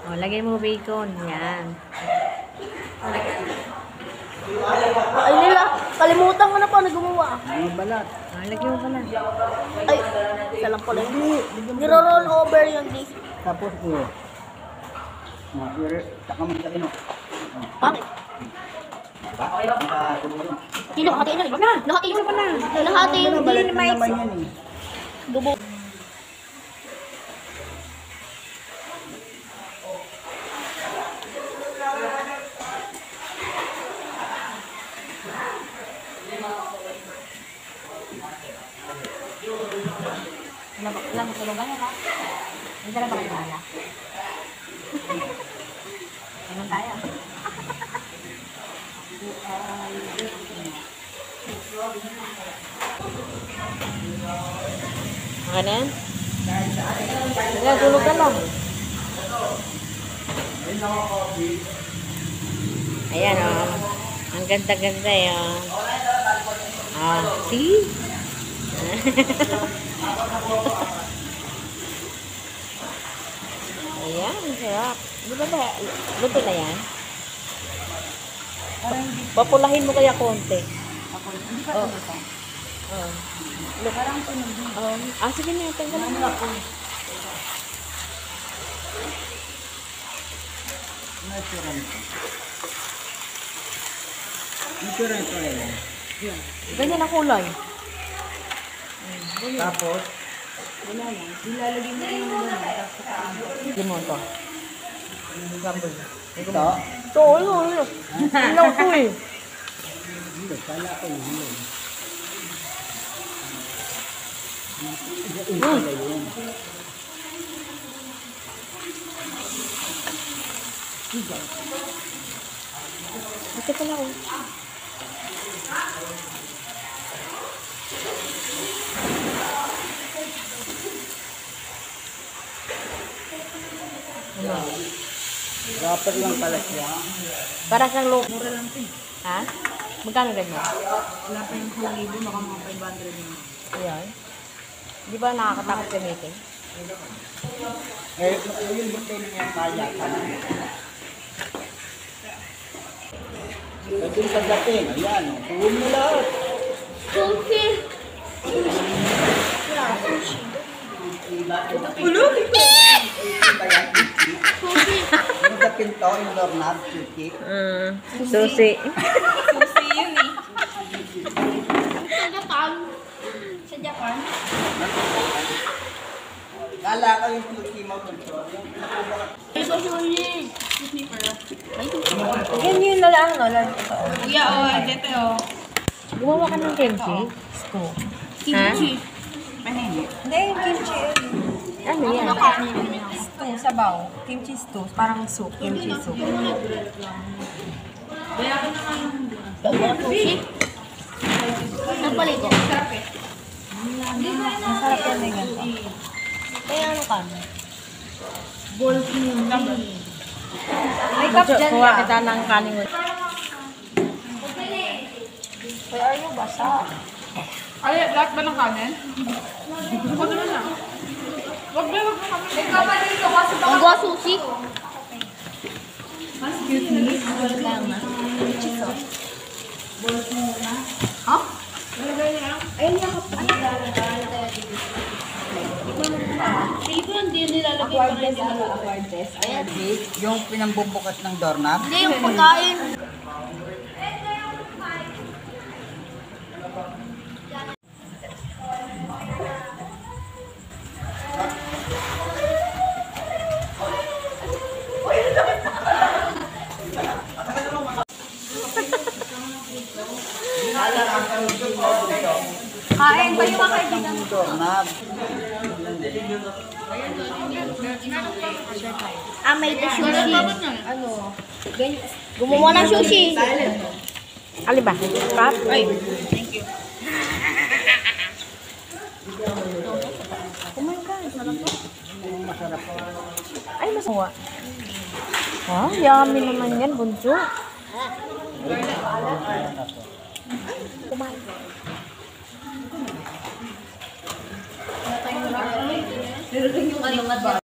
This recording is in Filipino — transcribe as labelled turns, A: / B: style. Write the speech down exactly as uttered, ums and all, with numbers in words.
A: O, lagay mo bacon. Yan.
B: Ay nila, kalimutan ko na pa na gumawa.
C: Mga balat.
A: O, lagay mo pa na.
B: Ay, isa lang pala. Niro-roll over yung dish.
C: Tapos ko. Mga pero taka mo sa kino.
B: Bakit?
C: Ba? Nakatulong.
B: Sino? Hati na.
A: Wag na.
B: Lahati
A: Tingnan pa na.
B: Lahati yung
C: Balat
B: hindi
C: na
B: na
C: naman yan eh.
B: Dubo.
A: Ilang tulugan yan, ha? Hindi na ba kilala? Ganun tayo. Okay na yan? Sige, tulog ka lang. Ayan, o. Oh. Ang ganda-ganda, yun. Ah, see? Ayan, ang sarap. Di ba ba? Luto na yan? Papulahin mo kaya konti.
B: Hindi pa
A: Oh.
B: ito.
A: Oh.
B: Parang tunog din.
A: Oh. Ah, sige na. Tanggalin mo.
C: Natural ito. Natural ito eh.
A: Ganyan ang kulay.
C: Tapos,
B: Wala lang. Ilalagay mo yung mga tapos
A: Hindi mo ito. Gambol.
C: ito.
A: Ito, ano, ano. Ilaw ito eh.
C: Hindi, kala ko yun yun. Yun pala yun.
A: Ito pala oh. Ano?
C: Wrapper lang pala siya.
A: Para siyang low.
B: mura lang ito.
A: Ha? Magkano ganyan?
B: Wala pa yung one thousand, baka mga five hundred na.
A: Ayan. Di ba nakakatakot gamitin?
C: Eh, yung buti na yung kaya ka na. Pwede yung pagdating. Ayan, oh. Tuwin mo lahat.
B: Sushi! Yeah, sushi.
C: Ulog!
B: Sushi!
C: Yung sa pinto, yung doorknob, sushi.
A: Mm. Susi.
B: Sushi yun eh. Sa Japan. Sa Japan.
C: Kala ko yung sushi mo, control. Yung pinakubak.
B: Ito sushi! Sushi pero. Ay, sushi.
A: Yan yun na lang, no?
B: Kuya, oh, dito oh.
A: Gumawa ka ng kimchi? Stew.
B: Kimchi.
D: Hindi, yung kimchi.
A: Ano yan?
D: Stew, sabaw. Kimchi stew. Parang soup. Kimchi soup.
B: Dalawa sushi. Ang palito. Sarap eh.
D: Masarap yan na ganito.
B: Kaya ano ka?
D: May cup dyan
A: Kuha
D: ka.
A: kita ng kanin mo.
D: Where are you? Basa.
E: Ay, lahat ba ng kanin? Ano na lang? Wag na, wag na kami. Ikaw pa dito kasi baka...
B: Ang gwa sushi.
E: Ha?
B: Dito lang din nilalagay pa rin nila. Ayan.
C: Yung pinambubukas ng doorknob.
B: Hindi, yung pagkain.
D: Kain pa yung mga kaibigan.
C: Yung doorknob.
B: Ah, may ito sushi. Ano? Gumawa ng sushi.
A: Ali ba? Pap? Ay.
C: Masarap.
A: Ay, masawa. Wow, yummy naman yan, bunso. Kumain.
B: Yung ano,